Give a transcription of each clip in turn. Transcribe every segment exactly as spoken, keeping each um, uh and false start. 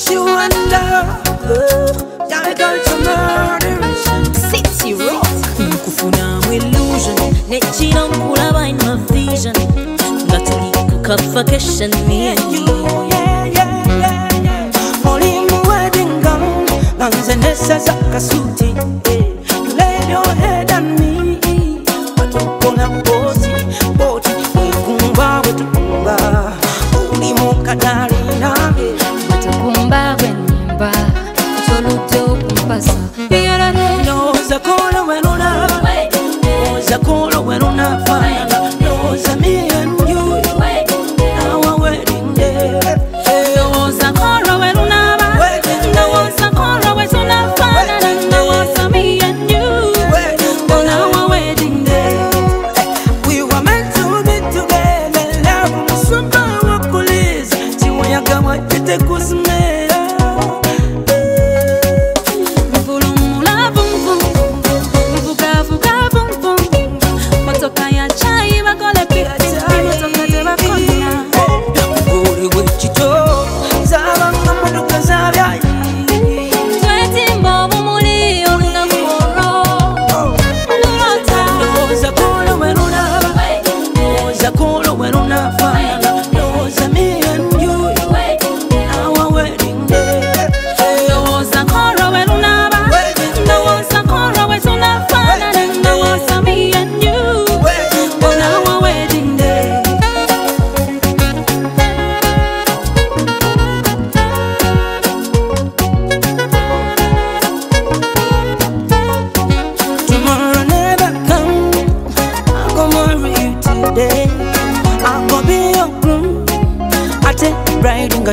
you wonder. Gotta go to murder. City rock. Kufuna illusion. Nechino kulaba in my vision. Ngatuli kukafakesha me and you. Yeah, yeah, yeah, yeah. Only in my wedding gown. Guns and Nessa's akasuti. You laid your head on me. But you gonna bossy. Boti. Kumba with kumba. Only mokadarina. Kumba wenimba. Choluto kumpasa. No, Zakolo when on a Zakolo when on a fire. No, me and you. Our wedding day. No, Zakolo when on a No, Zakolo when on a fire. No, me and you. On our wedding day. We were meant to be together. Love was super of police. See when you come out, you take us me.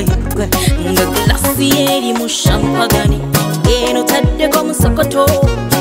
Nga glasi eri mu champagne eno tadde ko musokoto